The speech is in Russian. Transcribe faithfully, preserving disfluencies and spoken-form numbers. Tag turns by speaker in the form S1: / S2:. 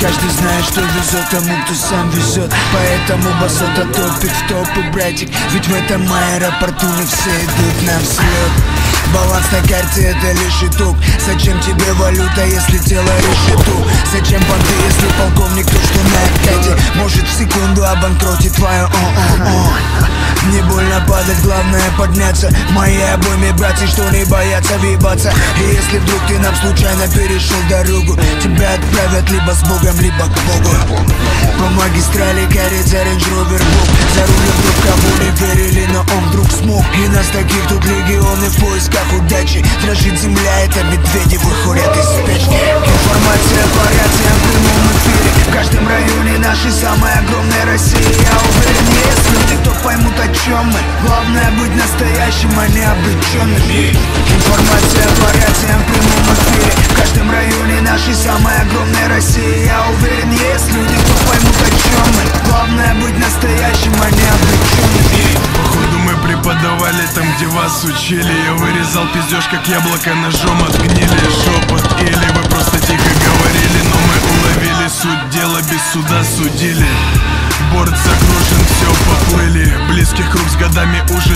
S1: Каждый знает, что везет тому, кто сам везет. Поэтому басота топит в топы, братик. Ведь в этом аэропорту не все идут на взлет. Баланс на карте — это лишь итог. Зачем тебе валюта, если тело решету? Зачем понты, если полковник то, что на откате может в секунду обанкротить твою о-о-о. Не больно падать, главное подняться. В моей обойме братья, что не боятся въебаться. И если вдруг ты нам случайно перешел дорогу, тебя отправят либо с Богом, либо к Богу. По магистрали катится Range Rover Bob. За рулем вдруг кого не верили, но он вдруг смог. И нас таких тут легионы в поисках удачи. Дрожит земля, это медведи выходят из спячки. Информация по рациям в прямом эфире. В каждом районе нашей самой огромной России. Я уверен, есть люди, кто поймут, о чем мы. Главное быть настоящим, а не обреченным. Информация по рациям в прямом эфире. В каждом районе нашей самой огромной России. Я уверен, есть люди, кто поймут, о чем мы. Главное быть настоящим, а не обреченным.
S2: Походу мы преподавали там, где вас учили. Я вырезал пиздеж, как яблоко ножом отгнили. Шепот или вы просто тихо говорили, но мы уловили суть дела, без суда судили. Борт загружен, все поплыли. Близких круг с годами уже